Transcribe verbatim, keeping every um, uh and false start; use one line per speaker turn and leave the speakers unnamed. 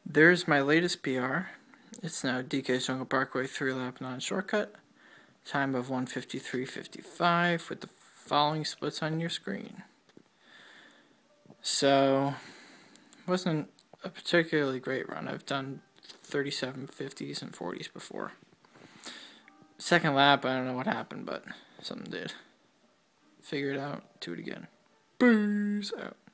There's my latest P R. It's now D K's Jungle Parkway three lap non-shortcut. Time of one fifty-three fifty-five with the following splits on your screen. So, wasn't a particularly great run. I've done thirty-seven fifties and forties before. Second lap, I don't know what happened, but something did. Figure it out, do it again. Booze out.